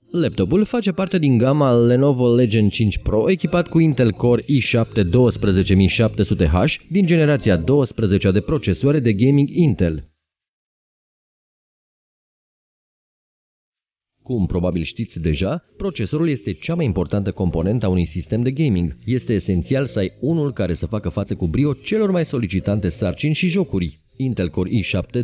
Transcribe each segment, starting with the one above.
Laptopul face parte din gama Lenovo Legion 5 Pro echipat cu Intel Core i7 12700H din generația 12 de procesoare de gaming Intel. Cum probabil știți deja, procesorul este cea mai importantă componentă a unui sistem de gaming. Este esențial să ai unul care să facă față cu brio celor mai solicitante sarcini și jocuri. Intel Core i7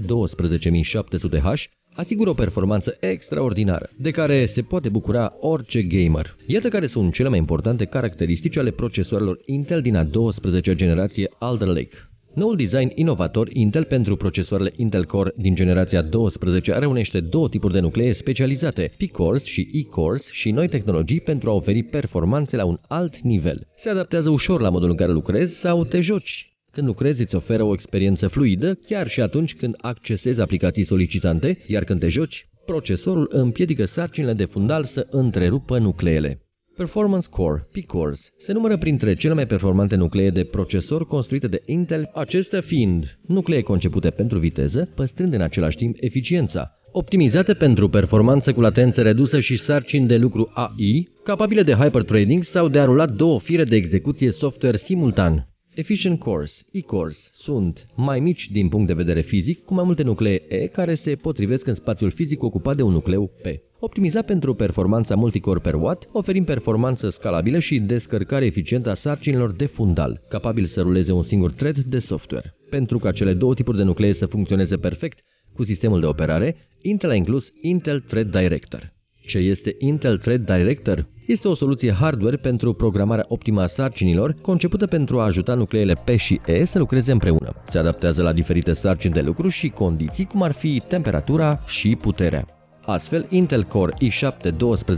12700H asigură o performanță extraordinară, de care se poate bucura orice gamer. Iată care sunt cele mai importante caracteristici ale procesoarelor Intel din a 12-a generație Alder Lake. Noul design inovator Intel pentru procesoarele Intel Core din generația 12 reunește două tipuri de nuclee specializate, P-Cores și E-Cores, și noi tehnologii pentru a oferi performanțe la un alt nivel. Se adaptează ușor la modul în care lucrezi sau te joci. Când lucrezi îți oferă o experiență fluidă, chiar și atunci când accesezi aplicații solicitante, iar când te joci, procesorul împiedică sarcinile de fundal să întrerupă nucleele. Performance Core, P-Cores, se numără printre cele mai performante nuclee de procesor construite de Intel, acestea fiind nuclee concepute pentru viteză, păstrând în același timp eficiența, optimizate pentru performanță cu latență redusă și sarcini de lucru AI, capabile de hyperthreading sau de a rula două fire de execuție software simultan. Efficient Cores, E-Cores, sunt mai mici din punct de vedere fizic, cu mai multe nuclee E care se potrivesc în spațiul fizic ocupat de un nucleu P. Optimizat pentru performanța multicore per watt, oferind performanță scalabilă și descărcare eficientă a sarcinilor de fundal, capabil să ruleze un singur thread de software. Pentru ca cele două tipuri de nuclee să funcționeze perfect cu sistemul de operare, Intel a inclus Intel Thread Director. Ce este Intel Thread Director? Este o soluție hardware pentru programarea optimă a sarcinilor, concepută pentru a ajuta nucleele P și E să lucreze împreună. Se adaptează la diferite sarcini de lucru și condiții, cum ar fi temperatura și puterea. Astfel, Intel Core i7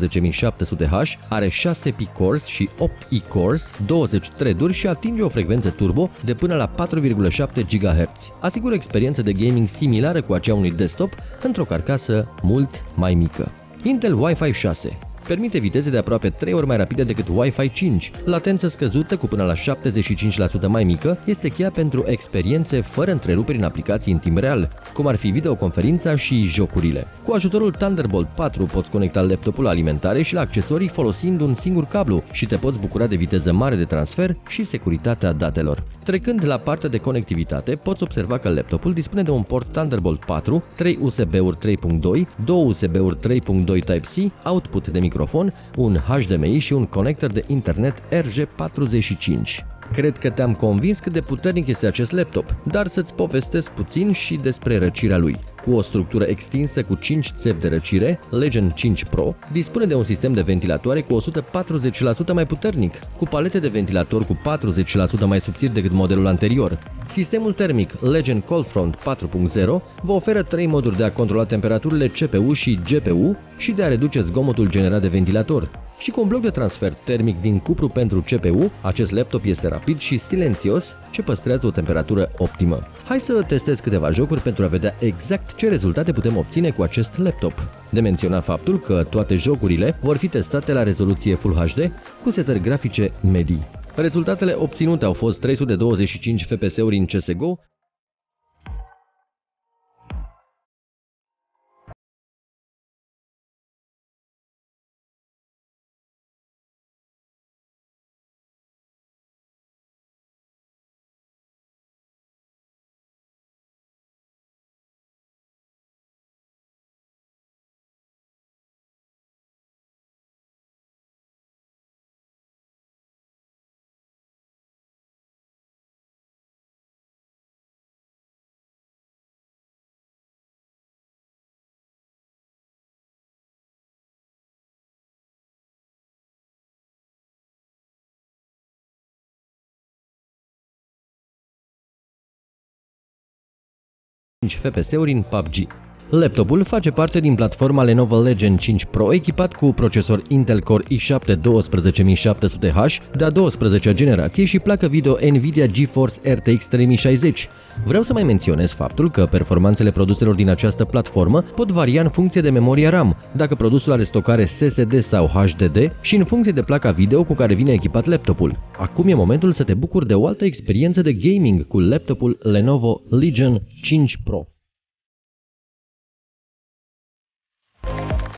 12700H are 6 P-Cores și 8 E-Cores, 20 thread-uri și atinge o frecvență turbo de până la 4,7 GHz. Asigură experiență de gaming similară cu aceea unui desktop într-o carcasă mult mai mică. Intel Wi-Fi 6 permite viteze de aproape 3 ori mai rapide decât Wi-Fi 5. Latență scăzută cu până la 75% mai mică este cheia pentru experiențe fără întreruperi în aplicații în timp real, cum ar fi videoconferința și jocurile. Cu ajutorul Thunderbolt 4 poți conecta laptopul la alimentare și la accesorii folosind un singur cablu și te poți bucura de viteză mare de transfer și securitatea datelor. Trecând la partea de conectivitate, poți observa că laptopul dispune de un port Thunderbolt 4, 3 USB-uri 3.2, 2 USB-uri 3.2 Type-C, output de microfon, un HDMI și un conector de internet RJ45. Cred că te-am convins cât de puternic este acest laptop, dar să-ți povestesc puțin și despre răcirea lui. Cu o structură extinsă cu 5 țevi de răcire, Legion 5 Pro dispune de un sistem de ventilatoare cu 140% mai puternic, cu palete de ventilator cu 40% mai subțiri decât modelul anterior. Sistemul termic Legion Coldfront 4.0 vă oferă 3 moduri de a controla temperaturile CPU și GPU și de a reduce zgomotul generat de ventilator. Și cu un bloc de transfer termic din cupru pentru CPU, acest laptop este rapid și silențios, ce păstrează o temperatură optimă. Hai să testez câteva jocuri pentru a vedea exact ce rezultate putem obține cu acest laptop. De menționat faptul că toate jocurile vor fi testate la rezoluție Full HD cu setări grafice medii. Rezultatele obținute au fost 325 FPS-uri în CSGO, FPS-uri în PUBG. Laptopul face parte din platforma Lenovo Legion 5 Pro echipat cu procesor Intel Core i7 12700H de a 12-a generație și placă video Nvidia GeForce RTX 3060. Vreau să mai menționez faptul că performanțele produselor din această platformă pot varia în funcție de memoria RAM, dacă produsul are stocare SSD sau HDD și în funcție de placa video cu care vine echipat laptopul. Acum e momentul să te bucuri de o altă experiență de gaming cu laptopul Lenovo Legion 5 Pro.